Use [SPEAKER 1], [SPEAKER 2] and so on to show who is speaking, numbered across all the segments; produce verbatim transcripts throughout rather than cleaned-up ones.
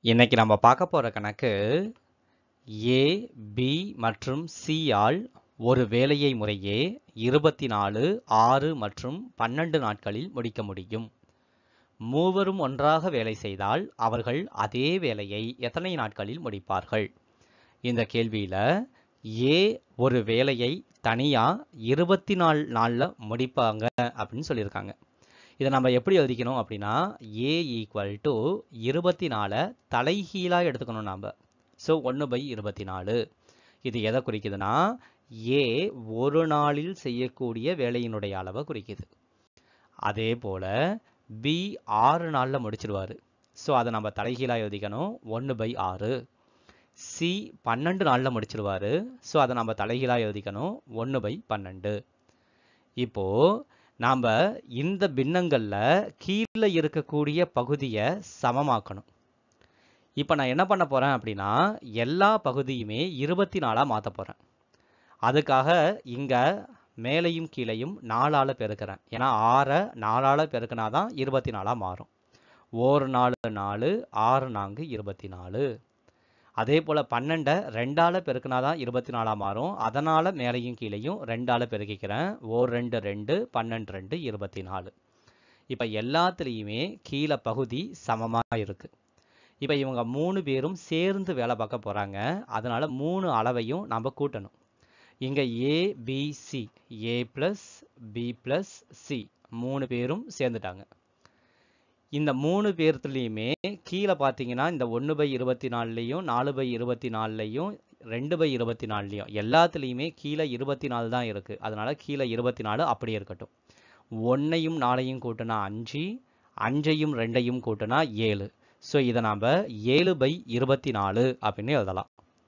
[SPEAKER 1] இன்னைக்கு நம்ம பார்க்க போற கணக்கு ஏ, பி மற்றும் சி ஆல் ஒரு வேலையை முறையே இருபத்தி நாலு, ஆறு மற்றும் பன்னெண்டு நாட்களில் முடிக்க முடியும். மூவரும் ஒன்றாக வேலை செய்தால் அவர்கள் அதே வேலையை எத்தனை நாட்களில் முடிப்பார்கள்? இந்த கேள்வியில ஏ ஒரு வேலையை தனியா இருபத்தி நாலு நாள்ல முடிப்பாங்க அப்படின்னு சொல்லியிருக்காங்க. இதை நம்ம எப்படி எழுதிக்கணும் அப்படின்னா ஏ ஈக்குவல் டு இருபத்தி நாலு தலைகீழாக எடுத்துக்கணும் நாம். ஸோ ஒன்று பை இருபத்தி நாலு. இது எதை குறிக்குதுன்னா ஏ ஒரு நாளில் செய்யக்கூடிய வேலையினுடைய அளவை குறிக்குது. அதே போல் பி ஆறு நாளில் முடிச்சிடுவார். ஸோ அதை நம்ம தலைகீழாக எழுதிக்கணும் ஒன்று பை ஆறு. சி பன்னெண்டு நாளில் முடிச்சிடுவார். ஸோ அதை நம்ம தலைகீழாக எழுதிக்கணும் ஒன்று பை பன்னெண்டு. இப்போது நாம் இந்த பின்னங்களில் கீழே இருக்கக்கூடிய பகுதியை சமமாக்கணும். இப்போ நான் என்ன பண்ண போகிறேன் அப்படின்னா எல்லா பகுதியுமே இருபத்தி நாலாக மாற்ற போகிறேன். அதுக்காக இங்கே மேலையும் கீழையும் நாலால் பெருக்கிறேன். ஏன்னா ஆறை நாலால் பெருக்கினா தான் இருபத்தி நாலாக மாறும். ஒரு நாலு நாலு, ஆறு நான்கு இருபத்தி நாலு. அதே போல் பன்னெண்டை ரெண்டால் பெருக்கினா தான் இருபத்தி நாலாக மாறும். அதனால் மேலையும் கீழையும் ரெண்டால் பெருக்கிக்கிறேன். ஓர் ரெண்டு ரெண்டு, பன்னெண்டு ரெண்டு இருபத்தி நாலு. இப்போ எல்லாத்துலேயுமே கீழே பகுதி சமமாக இருக்குது. இப்போ இவங்க மூணு பேரும் சேர்ந்து வேலை பார்க்க போகிறாங்க. அதனால் மூணு அளவையும் நம்ம கூட்டணும். இங்கே A B C, A plus B plus C மூணு பேரும் சேர்ந்துட்டாங்க. இந்த மூணு பேர்த்துலேயுமே கீழே பார்த்தீங்கன்னா இந்த ஒன்று பை இருபத்தி நாலுலேயும் நாலு பை இருபத்தி நாலுலேயும் ரெண்டு பை இருபத்தி நாலுலேயும் எல்லாத்துலேயுமே கீழே இருபத்தி நாலு தான் இருக்குது. அதனால் கீழே இருபத்தி நாலு அப்படியே இருக்கட்டும். ஒன்றையும் நாலையும் கூட்டினா அஞ்சு, அஞ்சையும் ரெண்டையும் கூட்டினா ஏழு. ஸோ இதை நாம் ஏழு பை இருபத்தி நாலு அப்படின்னு எழுதலாம்.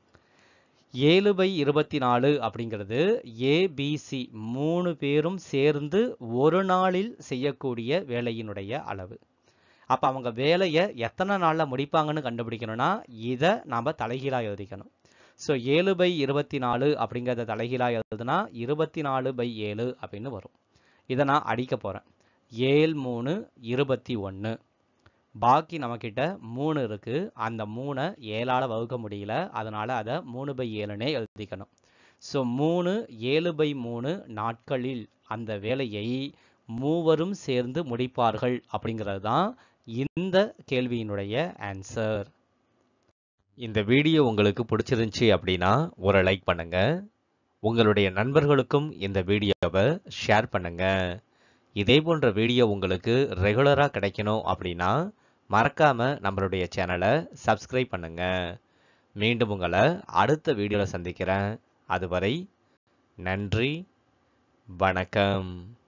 [SPEAKER 1] ஏழு பை இருபத்தி நாலு அப்படிங்கிறது ஏபிசி மூணு பேரும் சேர்ந்து ஒரு நாளில் செய்யக்கூடிய வேலையினுடைய அளவு. அப்போ அவங்க வேலையை எத்தனை நாளில் முடிப்பாங்கன்னு கண்டுபிடிக்கணும்னா இதை நாம் தலைகீழாக எழுதிக்கணும். ஸோ ஏழு பை இருபத்தி நாலு அப்படிங்கிறத தலைகீழாக எழுதுனா இருபத்தி நாலு பை ஏழு அப்படின்னு வரும். இதை நான் அடிக்க போகிறேன். ஏழு மூணு இருபத்தி ஒன்று. பாக்கி நம்மக்கிட்ட மூணு இருக்குது. அந்த மூணை ஏழால் வகுக்க முடியல. அதனால் அதை மூணு பை ஏழுனே எழுதிக்கணும். ஸோ மூணு ஏழு பை மூணு நாட்களில் அந்த வேலையை மூவரும் சேர்ந்து முடிப்பார்கள் அப்படிங்கிறது தான் இந்த கேள்வியினுடைய ஆன்சர். இந்த வீடியோ உங்களுக்கு பிடிச்சிருந்துச்சி அப்படின்னா ஒரு லைக் பண்ணுங்க. உங்களுடைய நண்பர்களுக்கும் இந்த வீடியோவை ஷேர் பண்ணுங்க. இதே போன்ற வீடியோ உங்களுக்கு ரெகுலராக கிடைக்கணும் அப்படின்னா மறக்காம நம்மளுடைய சேனலை சப்ஸ்கிரைப் பண்ணுங்க. மீண்டும் உங்களை அடுத்த வீடியோவில் சந்திக்கிறேன். அதுவரை நன்றி, வணக்கம்.